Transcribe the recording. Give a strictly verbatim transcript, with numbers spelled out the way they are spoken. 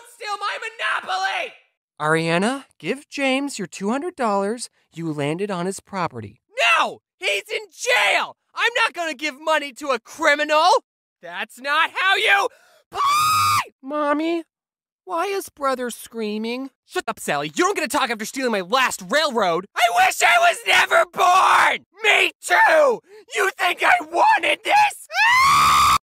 Don't steal my Monopoly! Ariana, give James your two hundred dollars. You landed on his property. No! He's in jail! I'm not gonna give money to a criminal! That's not how you play! Mommy, why is brother screaming? Shut up, Sally. You don't get to talk after stealing my last railroad. I wish I was never born! Me too! You think I wanted this? Ah!